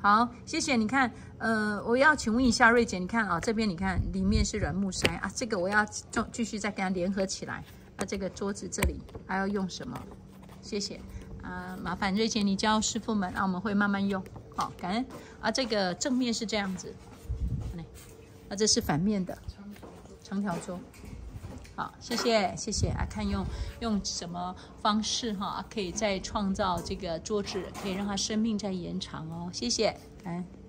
好，谢谢。你看，我要请问一下瑞姐，你看啊，这边你看里面是软木塞啊，这个我要继续再跟它联合起来。那这个桌子这里还要用什么？谢谢啊，麻烦瑞姐你教师傅们，我们会慢慢用。好，感恩啊。这个正面是这样子，啊，这是反面的长条桌。好，谢谢谢谢啊，看用什么方式哈，可以再创造这个桌子，可以让它生命再延长哦。谢谢，感恩。